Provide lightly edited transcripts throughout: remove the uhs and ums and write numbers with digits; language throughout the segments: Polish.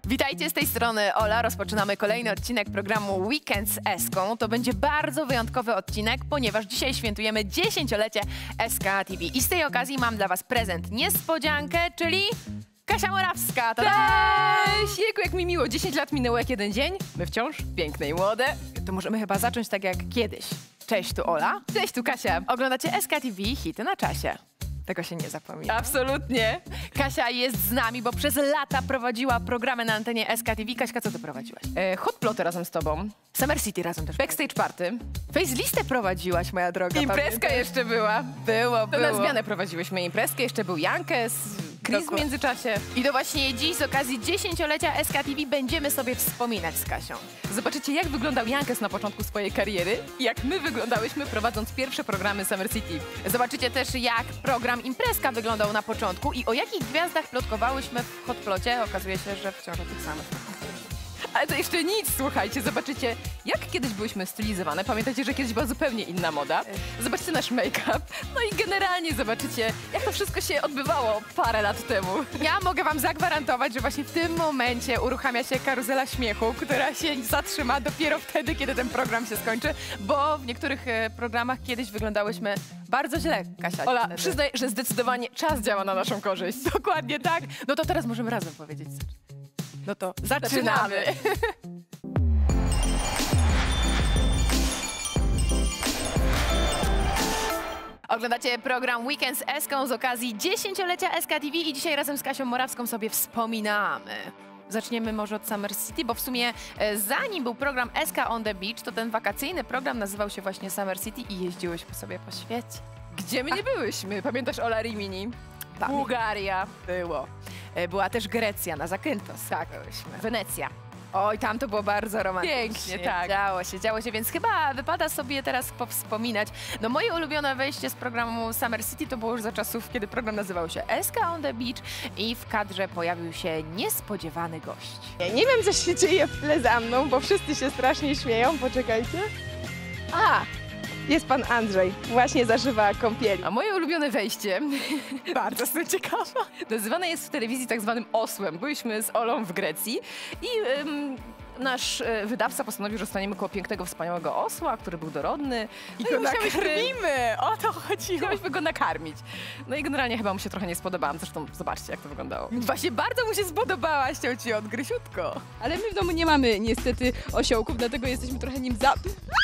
Witajcie, z tej strony Ola. Rozpoczynamy kolejny odcinek programu Weekend z Eską. To będzie bardzo wyjątkowy odcinek, ponieważ dzisiaj świętujemy 10-lecie SK TV. I z tej okazji mam dla was prezent niespodziankę, czyli Kasia Morawska. Cześć! Jejku, jak mi miło. 10 lat minęło jak jeden dzień. My wciąż piękne i młode. To możemy chyba zacząć tak jak kiedyś. Cześć, tu Ola. Cześć, tu Kasia. Oglądacie SK TV, hity na czasie. Tego się nie zapomina. Absolutnie. Kasia jest z nami, bo przez lata prowadziła programy na antenie SK TV. Kaśka, co ty prowadziłaś? Hot Ploty razem z tobą. Summer City razem też. Backstage Party. Facelistę prowadziłaś, moja droga. Imprezka jeszcze była. Było. To na zmianę prowadziłyśmy imprezkę. Jeszcze był Jankes, Chris w międzyczasie. I to właśnie dziś z okazji 10-lecia SK TV będziemy sobie wspominać z Kasią. Zobaczycie, jak wyglądał Jankes na początku swojej kariery i jak my wyglądałyśmy prowadząc pierwsze programy Summer City. Zobaczycie też, jak program Imprezka wyglądał na początku i o jakich gwiazdach plotkowałyśmy w Hot Plocie. Okazuje się, że wciąż o tych samych. Ale to jeszcze nic, słuchajcie, zobaczycie, jak kiedyś byłyśmy stylizowane. Pamiętacie, że kiedyś była zupełnie inna moda? Zobaczcie nasz make-up. No i generalnie zobaczycie, jak to wszystko się odbywało parę lat temu. Ja mogę wam zagwarantować, że właśnie w tym momencie uruchamia się karuzela śmiechu, która się zatrzyma dopiero wtedy, kiedy ten program się skończy, bo w niektórych programach kiedyś wyglądałyśmy bardzo źle, Kasia. Ola, przyznaj, że zdecydowanie czas działa na naszą korzyść. Dokładnie tak. No to teraz możemy razem powiedzieć. No to zaczynamy. Oglądacie program Weekend z Eską z okazji 10-lecia SK TV i dzisiaj razem z Kasią Morawską sobie wspominamy. Zaczniemy może od Summer City, bo w sumie zanim był program SK on the Beach, to ten wakacyjny program nazywał się właśnie Summer City i jeździłyśmy sobie po świecie. Gdzie my nie byłyśmy? Pamiętasz Ola Rimini? Bułgaria. Było. Była też Grecja, na Zakynthos. Tak. Byłyśmy. Wenecja. Oj, tam to było bardzo romantycznie. Pięknie, tak. Działo się, więc chyba wypada sobie teraz powspominać. No moje ulubione wejście z programu Summer City to było już za czasów, kiedy program nazywał się SK on the Beach i w kadrze pojawił się niespodziewany gość. Nie wiem, co się dzieje w tle za mną, bo wszyscy się strasznie śmieją. Poczekajcie. A! Jest pan Andrzej. Właśnie zażywa kąpieli. A moje ulubione wejście Bardzo jestem ciekawa. nazywane jest w telewizji tak zwanym osłem. Byliśmy z Olą w Grecji i nasz wydawca postanowił, że staniemy koło pięknego, wspaniałego osła, który był dorodny. I go nakarmimy! O to chodziło. Chciałyśmy go nakarmić. No i generalnie chyba mu się trochę nie spodobałam. Zresztą zobaczcie, jak to wyglądało. Właśnie bardzo mu się spodobała, chciał ci odgryziutko. Ale my w domu nie mamy niestety osiołków, dlatego jesteśmy trochę nim za...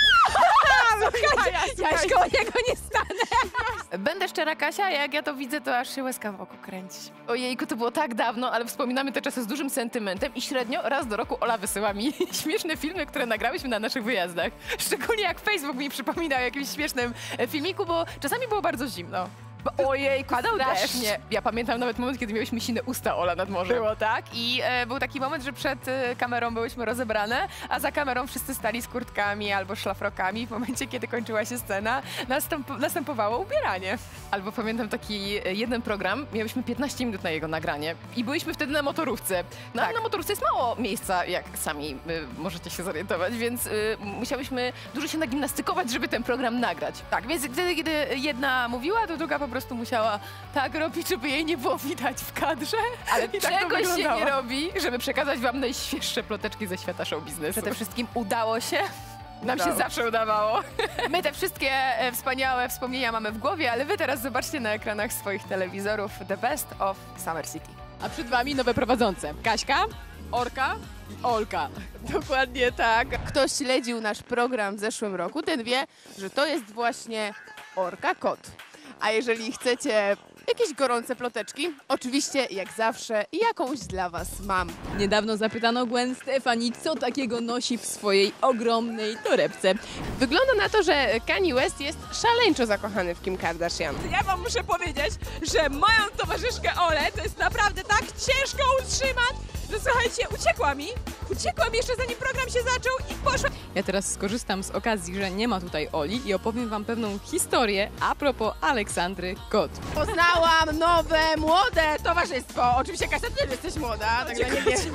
Ja już koło niego nie stanę. Będę szczera, Kasia, jak ja to widzę, to aż się łezka w oku kręci. Ojejku, to było tak dawno, ale wspominamy te czasy z dużym sentymentem i średnio raz do roku Ola wysyła mi śmieszne filmy, które nagrałyśmy na naszych wyjazdach. Szczególnie jak Facebook mi przypominał o jakimś śmiesznym filmiku, bo czasami było bardzo zimno. Ojej, padał deszcz. Ja pamiętam nawet moment, kiedy miałyśmy sine usta, Ola, nad morzem. Było tak i był taki moment, że przed kamerą byłyśmy rozebrane, a za kamerą wszyscy stali z kurtkami albo szlafrokami. W momencie, kiedy kończyła się scena, następowało ubieranie. Albo pamiętam taki jeden program, miałyśmy 15 minut na jego nagranie i byliśmy wtedy na motorówce. No tak. A na motorówce jest mało miejsca, jak sami możecie się zorientować, więc musiałyśmy dużo się nagimnastykować, żeby ten program nagrać. Tak, więc wtedy, kiedy jedna mówiła, to druga po prostu musiała tak robić, żeby jej nie było widać w kadrze. Ale I czegoś tak się nie robi, żeby przekazać wam najświeższe ploteczki ze świata show biznesu. Przede wszystkim udało się. Nam się zawsze udawało. My te wszystkie wspaniałe wspomnienia mamy w głowie, ale wy teraz zobaczcie na ekranach swoich telewizorów The Best of Summer City. A przed wami nowe prowadzące. Kaśka, Orka i Olka. Dokładnie tak. Kto śledził nasz program w zeszłym roku, ten wie, że to jest właśnie Orka Kot. A jeżeli chcecie jakieś gorące ploteczki, oczywiście, jak zawsze, jakąś dla was mam. Niedawno zapytano Gwen Stefani, co takiego nosi w swojej ogromnej torebce. Wygląda na to, że Kanye West jest szaleńczo zakochany w Kim Kardashian. Ja wam muszę powiedzieć, że moją towarzyszkę Olę to jest naprawdę tak ciężko utrzymać, że słuchajcie, uciekłam jeszcze zanim program się zaczął i poszła. Ja teraz skorzystam z okazji, że nie ma tutaj Oli i opowiem wam pewną historię a propos Aleksandry Kot. Poznałam nowe, młode towarzystwo. Oczywiście Kasia, ty też jesteś młoda, także nie wiem.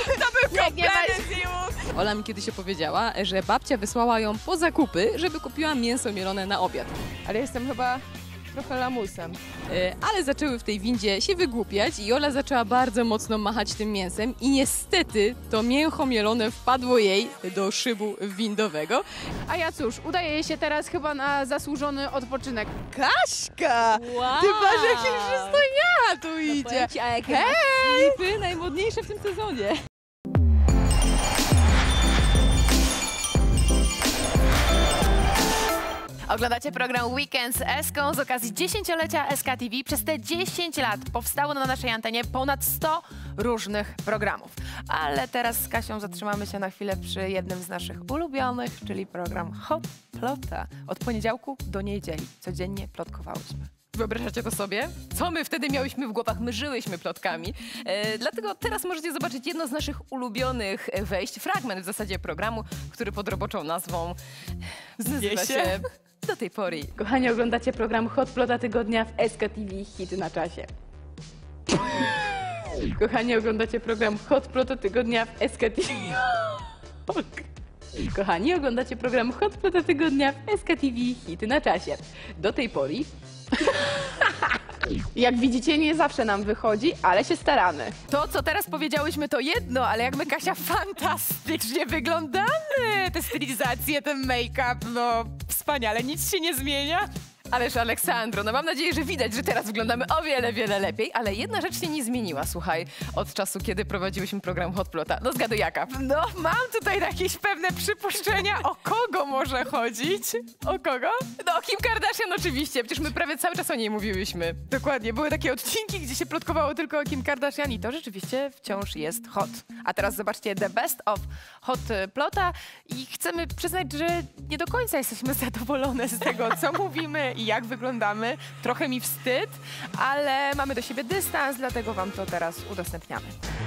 To był kompletny. Ola mi kiedyś opowiedziała, że babcia wysłała ją po zakupy, żeby kupiła mięso mielone na obiad. Ale jestem chyba trochę lamusem. Ale zaczęły w tej windzie się wygłupiać i Ola zaczęła bardzo mocno machać tym mięsem i niestety to mięcho mielone wpadło jej do szybu windowego. A ja cóż, udaję się teraz chyba na zasłużony odpoczynek. Kaśka! Wow! Ty patrz, jakie przystojnia tu idzie. A jakie Hej! slipy najmodniejsze w tym sezonie. Oglądacie program Weekend z Eską z okazji 10-lecia SKTV. Przez te 10 lat powstało na naszej antenie ponad 100 różnych programów. Ale teraz z Kasią zatrzymamy się na chwilę przy jednym z naszych ulubionych, czyli program Hot Plota. Od poniedziałku do niedzieli codziennie plotkowałyśmy. Wyobrażacie to sobie? Co my wtedy miałyśmy w głowach? My żyłyśmy plotkami. Dlatego teraz możecie zobaczyć jedno z naszych ulubionych wejść, fragment w zasadzie programu, który pod roboczą nazwą nazywa się Do tej pory. Kochani, oglądacie program Hot Plota Tygodnia w SKTV Hity na czasie. Kochani, oglądacie program Hot Plota Tygodnia w SKTV. Kochani, oglądacie program Hot Plota Tygodnia w SKTV Hity na czasie. Do tej pory. Jak widzicie, nie zawsze nam wychodzi, ale się staramy. To, co teraz powiedziałyśmy, to jedno, ale jak my, Kasia, fantastycznie wyglądamy! Te stylizacje, ten make-up, no wspaniale, nic się nie zmienia. Ależ Aleksandro, no mam nadzieję, że widać, że teraz wyglądamy o wiele, wiele lepiej, ale jedna rzecz się nie zmieniła, słuchaj, od czasu, kiedy prowadziłyśmy program Hot Plota. No zgaduj jaka? No, mam tutaj jakieś pewne przypuszczenia, o kogo może chodzić. O kogo? No, Kim Kardashian oczywiście, przecież my prawie cały czas o niej mówiłyśmy. Dokładnie, były takie odcinki, gdzie się plotkowało tylko o Kim Kardashian i to rzeczywiście wciąż jest hot. A teraz zobaczcie The Best of Hot Plota i chcemy przyznać, że nie do końca jesteśmy zadowolone z tego, co mówimy i jak wyglądamy. Trochę mi wstyd, ale mamy do siebie dystans, dlatego wam to teraz udostępniamy.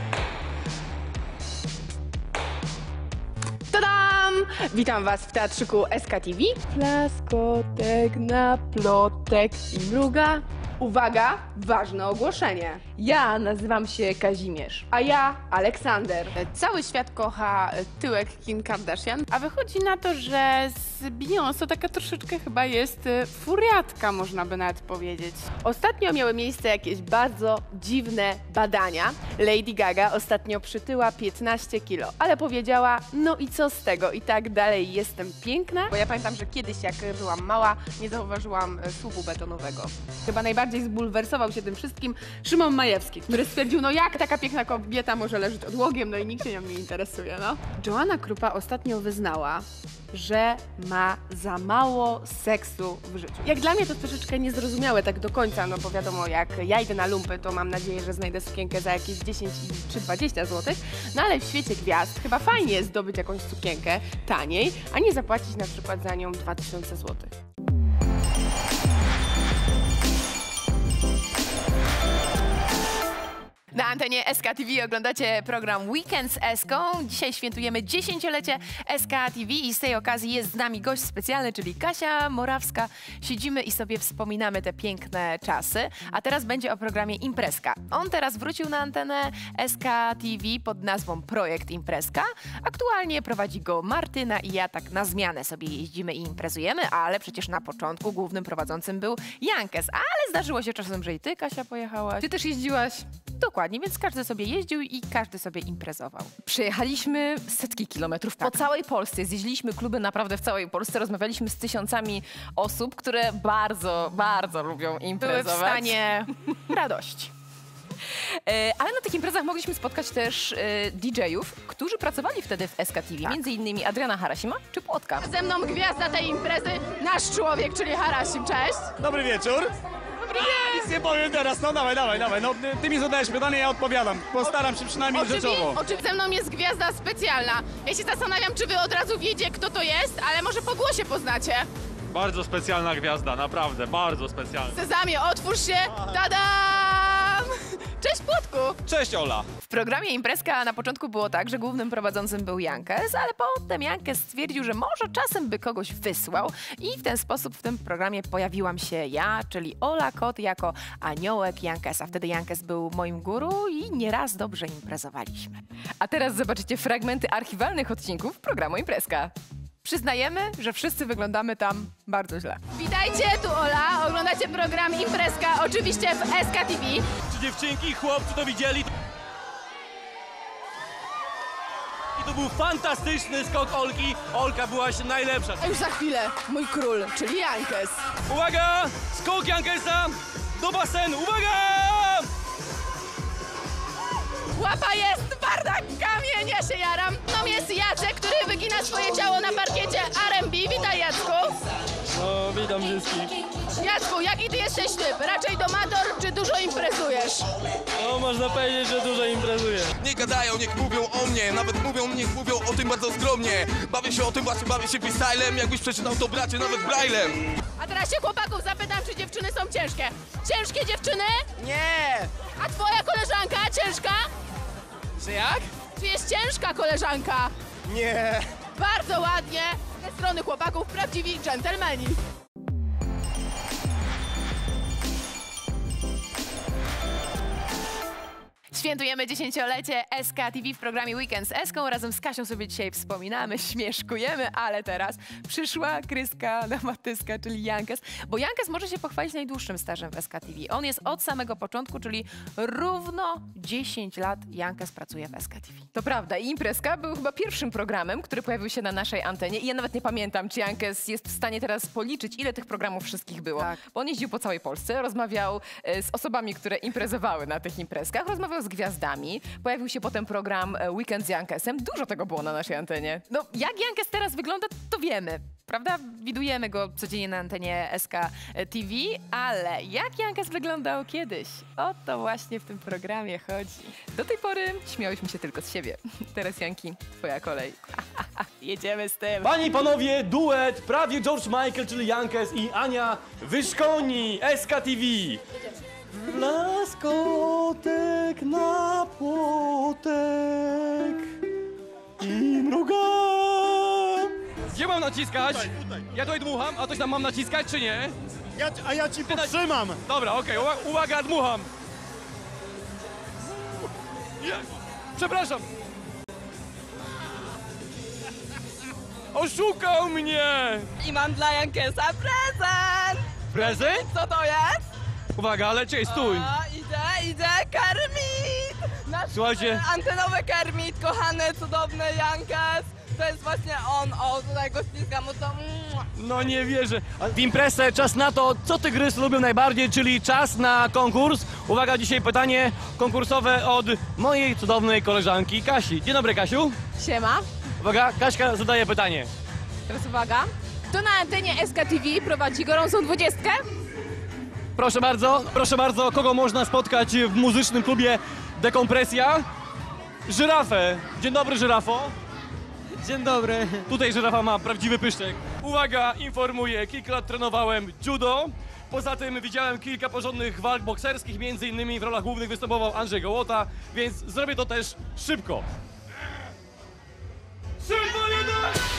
Tadam! Witam was w teatrzyku SKTV. Plaskotek na plotek i mruga. Uwaga, ważne ogłoszenie. Ja nazywam się Kazimierz. A ja Aleksander. Cały świat kocha tyłek Kim Kardashian, a wychodzi na to, że z Beyoncé taka troszeczkę chyba jest furiatka, można by nawet powiedzieć. Ostatnio miały miejsce jakieś bardzo dziwne badania. Lady Gaga ostatnio przytyła 15 kilo, ale powiedziała, no i co z tego, i tak dalej jestem piękna. Bo ja pamiętam, że kiedyś jak byłam mała, nie zauważyłam słupu betonowego. Chyba najbardziej zbulwersował się tym wszystkim Szymon Majewski, który stwierdził, no jak taka piękna kobieta może leżeć odłogiem, no i nikt się nią nie interesuje, no. Joanna Krupa ostatnio wyznała, że ma za mało seksu w życiu. Jak dla mnie to troszeczkę niezrozumiałe tak do końca, no bo wiadomo, jak ja idę na lumpy, to mam nadzieję, że znajdę sukienkę za jakieś 10 czy 20 zł, no ale w świecie gwiazd chyba fajnie jest zdobyć jakąś sukienkę taniej, a nie zapłacić na przykład za nią 2000 zł. Na antenie SKTV oglądacie program Weekend z Eską. Dzisiaj świętujemy 10-lecie SKTV i z tej okazji jest z nami gość specjalny, czyli Kasia Morawska. Siedzimy i sobie wspominamy te piękne czasy, a teraz będzie o programie Imprezka. On teraz wrócił na antenę SKTV pod nazwą Projekt Imprezka. Aktualnie prowadzi go Martyna i ja tak na zmianę sobie jeździmy i imprezujemy, ale przecież na początku głównym prowadzącym był Jankes, ale zdarzyło się czasem, że i ty, Kasia, pojechałaś. Ty też jeździłaś? Dokładnie, więc każdy sobie jeździł i każdy sobie imprezował. Przejechaliśmy setki kilometrów po całej Polsce, zjeździliśmy kluby naprawdę w całej Polsce, rozmawialiśmy z tysiącami osób, które bardzo, bardzo lubią imprezować. Były w stanie radości. Ale na tych imprezach mogliśmy spotkać też DJ-ów, którzy pracowali wtedy w SKTV, między innymi Adriana Harasima czy Płotka. Ze mną gwiazda tej imprezy, nasz człowiek, czyli Harasim, cześć! Dobry wieczór. Nic nie powiem teraz, no dawaj. No, ty mi zadałeś pytanie, ja odpowiadam. Postaram się przynajmniej rzeczowo. Oczywiście ze mną jest gwiazda specjalna. Ja się zastanawiam, czy wy od razu wiecie, kto to jest, ale może po głosie poznacie. Bardzo specjalna gwiazda, naprawdę, bardzo specjalna. Sezamie, otwórz się! Tadam! Cześć, Płotku! Cześć Ola. W programie Imprezka na początku było tak, że głównym prowadzącym był Jankes, ale potem Jankes stwierdził, że może czasem by kogoś wysłał i w ten sposób w tym programie pojawiłam się ja, czyli Ola Kot jako aniołek Jankesa. Wtedy Jankes był moim guru i nieraz dobrze imprezowaliśmy. A teraz zobaczycie fragmenty archiwalnych odcinków programu Imprezka. Przyznajemy, że wszyscy wyglądamy tam bardzo źle. Witajcie, tu Ola, oglądacie program Imprezka, oczywiście w SKTV. Czy dziewczynki i chłopcy to widzieli? I to był fantastyczny skok Olki. Olka byłaś najlepsza. A już za chwilę mój król, czyli Jankes. Uwaga! Skok Jankesa do basenu. Uwaga! Łapa jest, bardak, kamień, ja się jaram. No jest Jacek, który wygina swoje ciało na parkiecie R&B. Witaj, Jacku. No, witam wszystkich. Jacku, jaki ty jesteś typ? Raczej domator, czy dużo imprezujesz? No, można powiedzieć, że dużo imprezuję. Nie gadają, niech mówią o mnie, nawet niech mówią o tym bardzo skromnie. Bawię się o tym właśnie, bawię się freestylem, jakbyś przeczytał to bracie nawet braillem. A teraz się chłopaków zapytam, czy dziewczyny są ciężkie. Ciężkie dziewczyny? Nie! A twoja koleżanka ciężka? Że jak? Czy jest ciężka koleżanka? Nie! Bardzo ładnie. Ze strony chłopaków prawdziwi dżentelmeni. Świętujemy 10-lecie SKTV w programie Weekend z Eską. Razem z Kasią sobie dzisiaj wspominamy, śmieszkujemy, ale teraz przyszła Kryska na Matyska, czyli Jankes. Bo Jankes może się pochwalić najdłuższym stażem w SKTV. On jest od samego początku, czyli równo 10 lat Jankes pracuje w SKTV. To prawda i Imprezka był chyba pierwszym programem, który pojawił się na naszej antenie i ja nawet nie pamiętam, czy Jankes jest w stanie teraz policzyć, ile tych programów wszystkich było. Tak. Bo on jeździł po całej Polsce, rozmawiał z osobami, które imprezowały na tych imprezkach, rozmawiał z gwiazdami. Pojawił się potem program Weekend z Jankesem. Dużo tego było na naszej antenie. No, jak Jankes teraz wygląda, to wiemy, prawda? Widujemy go codziennie na antenie SK TV, ale jak Jankes wyglądał kiedyś? O to właśnie w tym programie chodzi. Do tej pory śmiałyśmy się tylko z siebie. Teraz, Janki, twoja kolej. Jedziemy z tym. Panie i panowie, duet prawie George Michael, czyli Jankes i Ania Wyszkoni, SKTV. Laskotek na płotek i mrugam. Gdzie mam naciskać? Tutaj. Ja tutaj dmucham, a coś tam mam naciskać, czy nie? A ja ci podtrzymam! Dobra, okej, uwaga, dmucham. Przepraszam. Oszukał mnie! I mam dla Jankesa prezent! Prezent? Co to jest? Uwaga, leciej, stój. O, idzie Kermit! Nasz Słuchajcie. antenowy Kermit, kochany, cudowny Jankes. To jest właśnie on, o, tutaj go ściskam, o to... No nie wierzę. W imprezę czas na to, co tygrysy lubią najbardziej, czyli czas na konkurs. Uwaga, dzisiaj pytanie konkursowe od mojej cudownej koleżanki Kasi. Dzień dobry, Kasiu. Siema. Uwaga, Kaśka zadaje pytanie. Teraz uwaga. Kto na antenie SKTV prowadzi gorącą 20? Proszę bardzo, kogo można spotkać w muzycznym klubie Dekompresja? Żyrafę. Dzień dobry, żyrafo. Dzień dobry. Tutaj żyrafa ma prawdziwy pyszczek. Uwaga, informuję, kilka lat trenowałem judo. Poza tym widziałem kilka porządnych walk bokserskich, między innymi w rolach głównych występował Andrzej Gołota, więc zrobię to też szybko. 3, 2, 1!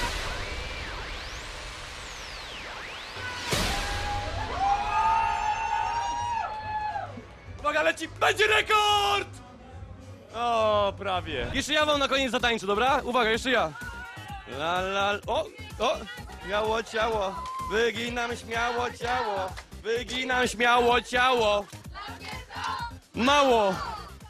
Uwaga, leci, będzie rekord! O, prawie. Jeszcze ja wam na koniec zatańczę, dobra? Uwaga, jeszcze ja. La, la, o, śmiało ciało, wyginam śmiało ciało, wyginam śmiało ciało. Mało.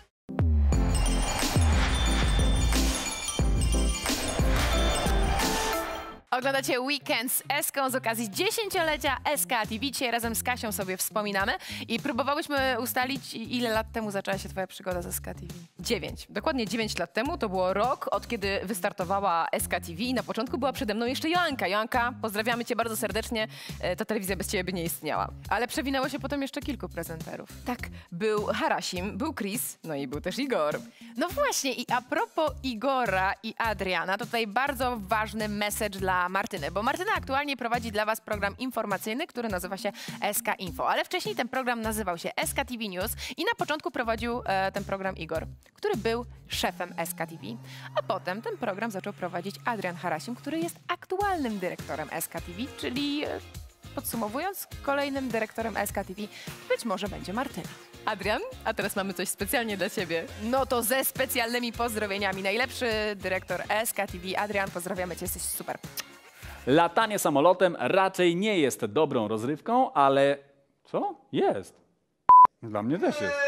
Oglądacie Weekend z Eską z okazji 10-lecia SKTV. Dzisiaj razem z Kasią sobie wspominamy i próbowałyśmy ustalić, ile lat temu zaczęła się twoja przygoda z SKTV. 9. Dokładnie 9 lat temu. To było rok, od kiedy wystartowała SKTV i na początku była przede mną jeszcze Joanka. Joanka, pozdrawiamy cię bardzo serdecznie. Ta telewizja bez ciebie by nie istniała. Ale przewinęło się potem jeszcze kilku prezenterów. Tak, był Harasim, był Chris, no i był też Igor. No właśnie, i a propos Igora i Adriana, to tutaj bardzo ważny message dla Martyny, bo Martyna aktualnie prowadzi dla was program informacyjny, który nazywa się SK Info, ale wcześniej ten program nazywał się SKTV News i na początku prowadził ten program Igor, który był szefem SKTV, a potem ten program zaczął prowadzić Adrian Harasim, który jest aktualnym dyrektorem SKTV, czyli podsumowując, kolejnym dyrektorem SKTV być może będzie Martyna. Adrian, a teraz mamy coś specjalnie dla ciebie. No to ze specjalnymi pozdrowieniami. Najlepszy dyrektor SKTV, Adrian, pozdrawiamy cię, jesteś super. Latanie samolotem raczej nie jest dobrą rozrywką, ale... Co? Jest. Dla mnie też jest.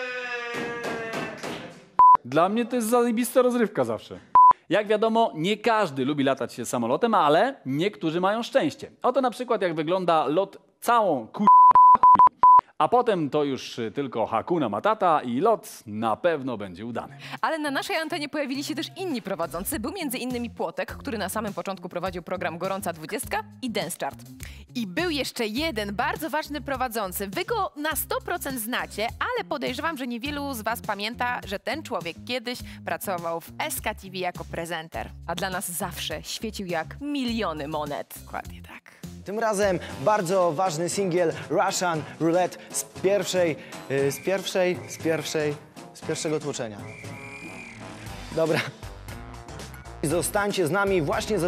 Dla mnie to jest zajebista rozrywka zawsze. Jak wiadomo, nie każdy lubi latać się samolotem, ale niektórzy mają szczęście. Oto na przykład jak wygląda lot całą a potem to już tylko Hakuna Matata i lot na pewno będzie udany. Ale na naszej antenie pojawili się też inni prowadzący. Był m.in. Płotek, który na samym początku prowadził program Gorąca 20 i Dance Chart. I był jeszcze jeden bardzo ważny prowadzący. Wy go na 100% znacie, ale podejrzewam, że niewielu z was pamięta, że ten człowiek kiedyś pracował w SKTV jako prezenter. A dla nas zawsze świecił jak miliony monet. Dokładnie tak. Tym razem bardzo ważny singiel Russian Roulette z pierwszego tłoczenia. Dobra. Zostańcie z nami właśnie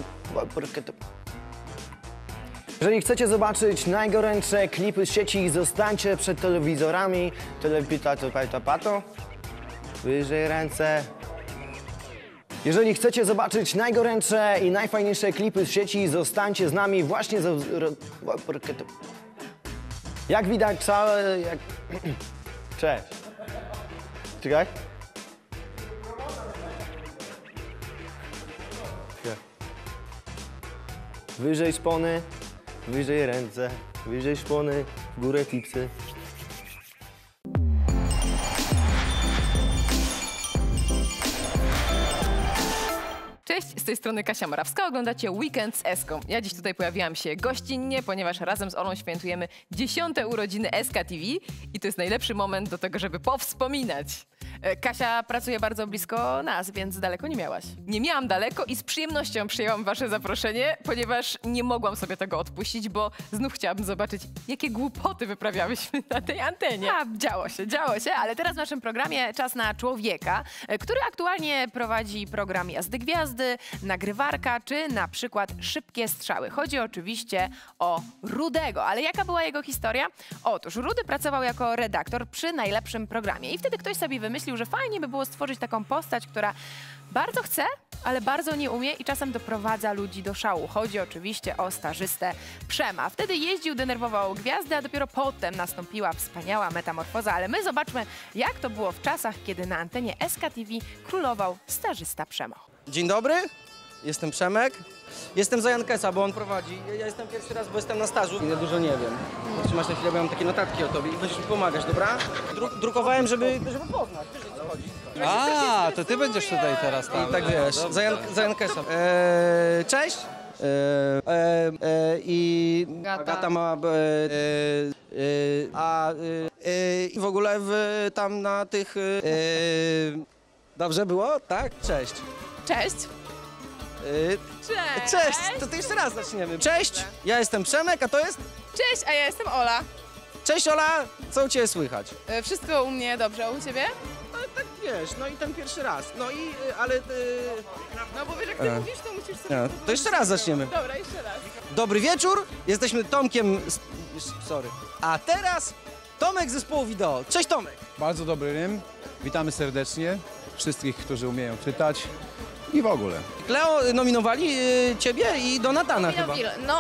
Jeżeli chcecie zobaczyć najgorętsze klipy z sieci, zostańcie przed telewizorami. Wyżej ręce. Jeżeli chcecie zobaczyć najgorętsze i najfajniejsze klipy z sieci, zostańcie z nami właśnie jak widać całe... Cześć. Czekaj. Wyżej szpony, wyżej ręce, wyżej szpony, w górę tipsy. Cześć, z tej strony Kasia Morawska, oglądacie Weekend z Eską. Ja dziś tutaj pojawiłam się gościnnie, ponieważ razem z Olą świętujemy 10. urodziny SKTV i to jest najlepszy moment do tego, żeby powspominać. Kasia pracuje bardzo blisko nas, więc daleko nie miałaś. Nie miałam daleko i z przyjemnością przyjęłam wasze zaproszenie, ponieważ nie mogłam sobie tego odpuścić, bo znów chciałabym zobaczyć, jakie głupoty wyprawiałyśmy na tej antenie. A, działo się, ale teraz w naszym programie czas na człowieka, który aktualnie prowadzi program Jazdy Gwiazdy, Nagrywarka, czy na przykład Szybkie Strzały. Chodzi oczywiście o Rudego, ale jaka była jego historia? Otóż Rudy pracował jako redaktor przy najlepszym programie i wtedy ktoś sobie wymyślił, że fajnie by było stworzyć taką postać, która bardzo chce, ale bardzo nie umie i czasem doprowadza ludzi do szału. Chodzi oczywiście o stażystę Przema. Wtedy jeździł, denerwował gwiazdy, a dopiero potem nastąpiła wspaniała metamorfoza, ale my zobaczmy, jak to było w czasach, kiedy na antenie SKTV królował stażysta Przemo. Dzień dobry, jestem Przemek. Jestem za Jankesa, bo on prowadzi. Ja jestem pierwszy raz, bo jestem na stażu. Ja dużo nie wiem. Trzymasz na chwilę, bo ja mam takie notatki o tobie i będziesz mi pomagać, dobra? Drukowałem, żeby poznać. Wiesz, o co chodzi. A, to ty będziesz tutaj teraz tam. I tak wiesz, za Jankesem. Cześć. I Agata ma... I w ogóle tam na tych... Dobrze było? Tak? Cześć. Cześć. Cześć! To jeszcze raz zaczniemy. Cześć! Ja jestem Przemek, a to jest? Cześć, a ja jestem Ola. Cześć Ola! Co u ciebie słychać? Wszystko u mnie dobrze, a u ciebie? No tak wiesz, no i ten pierwszy raz. No i, ale... No bo wiesz, jak ty mówisz, to musisz sobie... No, to jeszcze raz zaczniemy. Dobra, jeszcze raz. Dobry wieczór, jesteśmy Tomkiem... Sorry. A teraz Tomek z zespołu wideo. Cześć Tomek! Bardzo dobry rym. Witamy serdecznie wszystkich, którzy umieją czytać i w ogóle. Kleo, nominowali ciebie i Donatana chyba.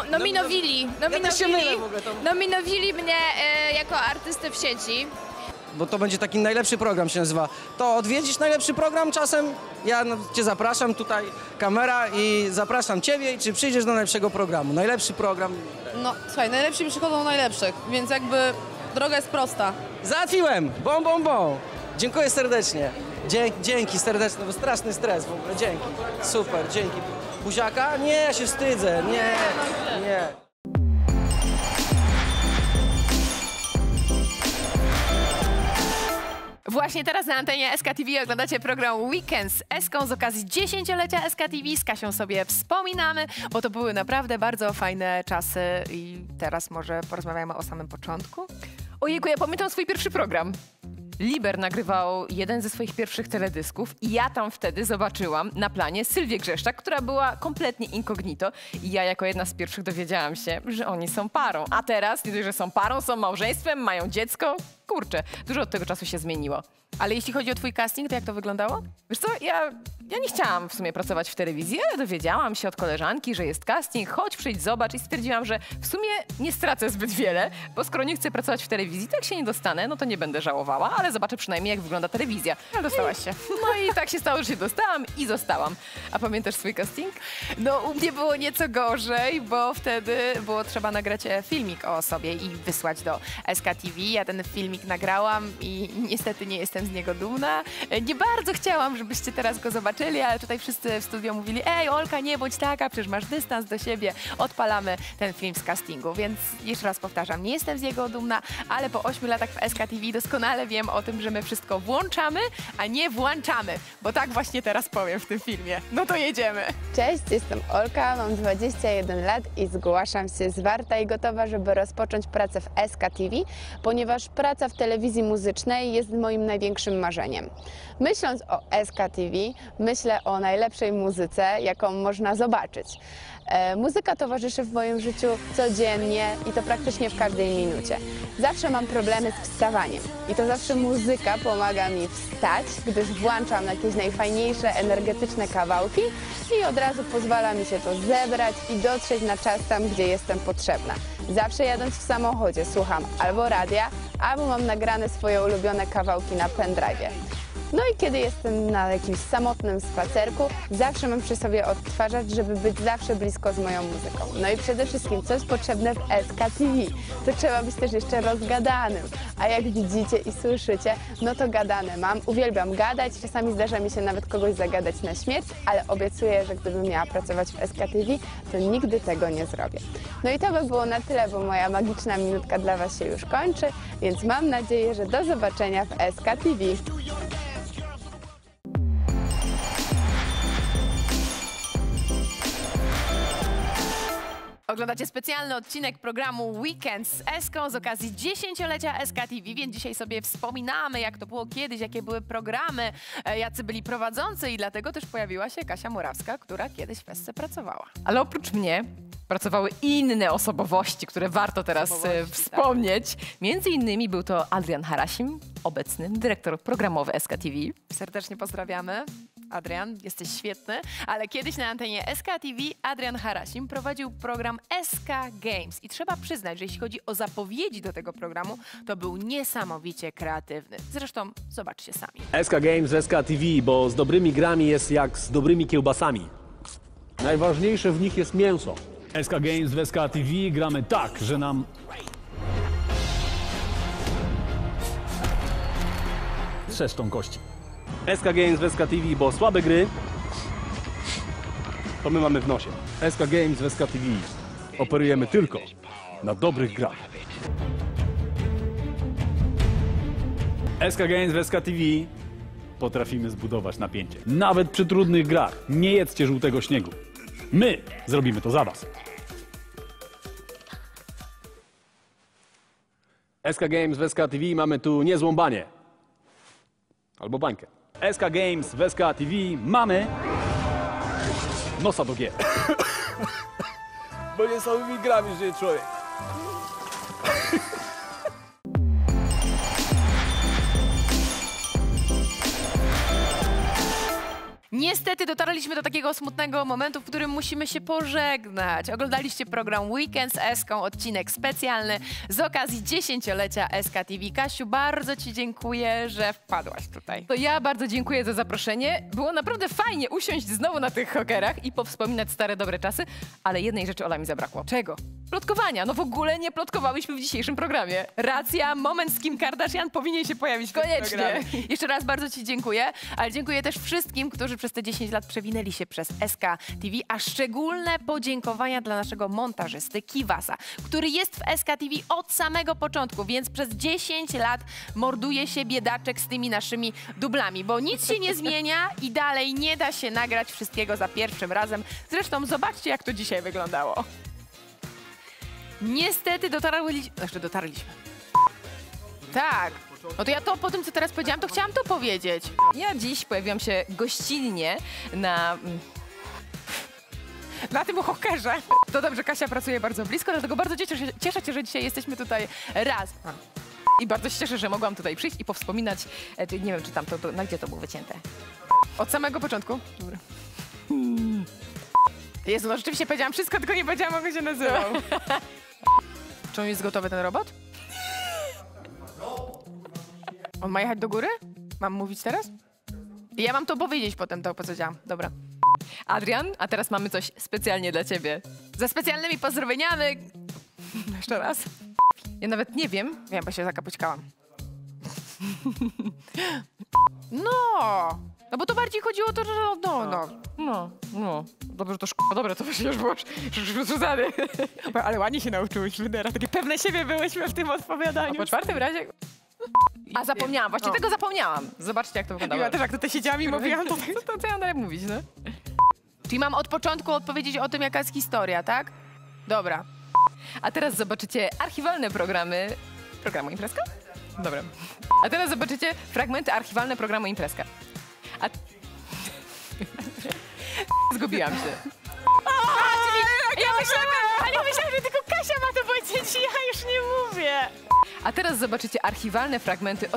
Nominowili mnie jako artystę w sieci. Bo to będzie taki najlepszy program się nazywa. To odwiedzisz najlepszy program czasem? Ja cię zapraszam, tutaj kamera i zapraszam ciebie i czy przyjdziesz do najlepszego programu? Najlepszy program. No słuchaj, najlepsi przychodzą najlepszych, więc jakby droga jest prosta. Załatwiłem! Bom, bom, bom! Dziękuję serdecznie. Dzięki serdecznie, bo straszny stres w ogóle, dzięki. Super, dzięki. Buziaka? Nie, ja się wstydzę, nie. Właśnie teraz na antenie SKTV oglądacie program Weekend z Eską z okazji 10-lecia SKTV. Z Kasią sobie wspominamy, bo to były naprawdę bardzo fajne czasy i teraz może porozmawiamy o samym początku. Ojejku, ja pamiętam swój pierwszy program. Liber nagrywał jeden ze swoich pierwszych teledysków i ja tam wtedy zobaczyłam na planie Sylwię Grzeszczak, która była kompletnie incognito i ja jako jedna z pierwszych dowiedziałam się, że oni są parą. A teraz, nie dość, że są parą, są małżeństwem, mają dziecko. kurczę, dużo od tego czasu się zmieniło. Ale jeśli chodzi o twój casting, to jak to wyglądało? Wiesz co, ja nie chciałam w sumie pracować w telewizji, ale dowiedziałam się od koleżanki, że jest casting, chodź, przyjdź, zobacz i stwierdziłam, że w sumie nie stracę zbyt wiele, bo skoro nie chcę pracować w telewizji, to jak się nie dostanę, no to nie będę żałowała, ale zobaczę przynajmniej, jak wygląda telewizja. Ale dostałaś się. No i tak się stało, że się dostałam i zostałam. A pamiętasz swój casting? No u mnie było nieco gorzej, bo wtedy było trzeba nagrać filmik o sobie i wysłać do SKTV. Ja ten filmik nagrałam i niestety nie jestem z niego dumna. Nie bardzo chciałam, żebyście teraz go zobaczyli, ale tutaj wszyscy w studio mówili: ej, Olka, nie bądź taka, przecież masz dystans do siebie. Odpalamy ten film z castingu, więc jeszcze raz powtarzam, nie jestem z jego dumna, ale po 8 latach w SKTV doskonale wiem o tym, że my wszystko włączamy, a nie włączamy, bo tak właśnie teraz powiem w tym filmie. No to jedziemy. Cześć, jestem Olka, mam 21 lat i zgłaszam się zwarta i gotowa, żeby rozpocząć pracę w SKTV, ponieważ praca w telewizji muzycznej jest moim największym marzeniem. Myśląc o SKTV, myślę o najlepszej muzyce, jaką można zobaczyć. Muzyka towarzyszy w moim życiu codziennie i to praktycznie w każdej minucie. Zawsze mam problemy z wstawaniem i to zawsze muzyka pomaga mi wstać, gdyż włączam jakieś najfajniejsze, energetyczne kawałki i od razu pozwala mi się to zebrać i dotrzeć na czas tam, gdzie jestem potrzebna. Zawsze jadąc w samochodzie słucham albo radia, albo mam nagrane swoje ulubione kawałki na pendrive'ie. No i kiedy jestem na jakimś samotnym spacerku, zawsze mam przy sobie odtwarzać, żeby być zawsze blisko z moją muzyką. No i przede wszystkim, co jest potrzebne w SKTV, to trzeba być też jeszcze rozgadanym. A jak widzicie i słyszycie, no to gadane mam. Uwielbiam gadać, czasami zdarza mi się nawet kogoś zagadać na śmierć, ale obiecuję, że gdybym miała pracować w SKTV, to nigdy tego nie zrobię. No i to by było na tyle, bo moja magiczna minutka dla Was się już kończy, więc mam nadzieję, że do zobaczenia w SKTV. Oglądacie specjalny odcinek programu Weekend z Eską z okazji 10-lecia SKTV, więc dzisiaj sobie wspominamy, jak to było kiedyś, jakie były programy, jacy byli prowadzący i dlatego też pojawiła się Kasia Morawska, która kiedyś w Esce pracowała. Ale oprócz mnie pracowały inne osobowości, które warto teraz wspomnieć. Tak. Między innymi był to Adrian Harasim, obecny dyrektor programowy SKTV. Serdecznie pozdrawiamy. Adrian, jesteś świetny, ale kiedyś na antenie SKTV Adrian Harasim prowadził program SK Games i trzeba przyznać, że jeśli chodzi o zapowiedzi do tego programu, to był niesamowicie kreatywny. Zresztą zobaczcie sami. SK Games, SK TV, bo z dobrymi grami jest jak z dobrymi kiełbasami. Najważniejsze w nich jest mięso. SK Games w SK TV gramy tak, że nam trzeszczą kości. SK Games w SK TV, bo słabe gry to my mamy w nosie. SK Games w SK TV. Operujemy tylko na dobrych grach. SK Games w SK TV potrafimy zbudować napięcie. Nawet przy trudnych grach. Nie jedzcie żółtego śniegu. My zrobimy to za was. SK Games w SK TV mamy tu niezłą banię. Albo bańkę. SK Games w SK TV mamy nosa do gier. Bo nie samymi grami żyje człowiek. Niestety dotarliśmy do takiego smutnego momentu, w którym musimy się pożegnać. Oglądaliście program Weekend z Eską, odcinek specjalny z okazji 10-lecia SKTV. Kasiu, bardzo Ci dziękuję, że wpadłaś tutaj. To ja bardzo dziękuję za zaproszenie. Było naprawdę fajnie usiąść znowu na tych hokerach i powspominać stare, dobre czasy, ale jednej rzeczy, Ola, mi zabrakło. Czego? Plotkowania. No w ogóle nie plotkowałyśmy w dzisiejszym programie. Racja, moment z Kim Kardashian powinien się pojawić w tym programie. Jeszcze raz bardzo Ci dziękuję, ale dziękuję też wszystkim, którzy przez te 10 lat przewinęli się przez SKTV, a szczególne podziękowania dla naszego montażysty Kiwasa, który jest w SKTV od samego początku, więc przez 10 lat morduje się biedaczek z tymi naszymi dublami, bo nic się nie zmienia i dalej nie da się nagrać wszystkiego za pierwszym razem. Zresztą zobaczcie, jak to dzisiaj wyglądało. Niestety dotarliśmy. Tak. No to ja to po tym, co teraz powiedziałam, to chciałam to powiedzieć. Ja dziś pojawiłam się gościnnie na tym hokerze. Dodam, że Kasia pracuje bardzo blisko, dlatego bardzo cieszę się, że dzisiaj jesteśmy tutaj raz. I bardzo się cieszę, że mogłam tutaj przyjść i powspominać, nie wiem, czy tam na gdzie to było wycięte. Od samego początku? Dobra. Jezu, no rzeczywiście powiedziałam wszystko, tylko nie powiedziałam, jak on się nazywał. Czy on jest gotowy, ten robot? On ma jechać do góry? Mam mówić teraz? Ja mam to powiedzieć potem, to powiedziałam. Dobra. Adrian, a teraz mamy coś specjalnie dla ciebie. Ze specjalnymi pozdrowieniami. Jeszcze raz. Ja nawet nie wiem. Wiem, bo się zakapućkałam. No, bo to bardziej chodziło o to, że No. Dobrze, to Dobra, to właśnie już było rzucane. Ale ładnie się nauczyłyśmy teraz. Takie pewne siebie byłyśmy w tym odpowiadaniu. A po czwartym razie... A zapomniałam, właśnie tego zapomniałam. Zobaczcie, jak to wyglądało. Ja też jak tutaj siedziałam i mówiłam, to co ja dalej mówić, no? Czyli mam od początku odpowiedzieć o tym, jaka jest historia, tak? Dobra. A teraz zobaczycie archiwalne programy... Programu Imprezka? Dobra. A teraz zobaczycie fragmenty archiwalne programu Imprezka. Zgubiłam się. Ja myślałam, że tylko Kasia ma to powiedzieć i ja już nie mówię. A teraz zobaczycie archiwalne fragmenty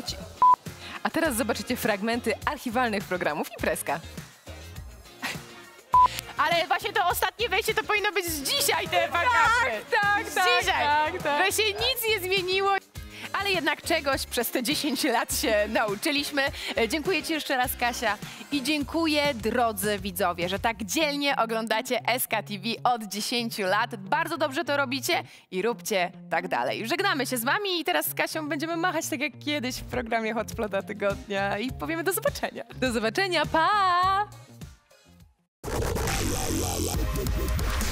archiwalnych programów Imprezka. Ale właśnie to ostatnie wejście to powinno być z dzisiaj te wakacje. Tak, Że się nic nie zmieniło. Ale jednak czegoś przez te 10 lat się nauczyliśmy. Dziękuję ci jeszcze raz, Kasia. I dziękuję, drodzy widzowie, że tak dzielnie oglądacie SKTV od 10 lat. Bardzo dobrze to robicie i róbcie tak dalej. Żegnamy się z wami i teraz z Kasią będziemy machać tak jak kiedyś w programie Hotplota Tygodnia i powiemy do zobaczenia. Do zobaczenia, pa!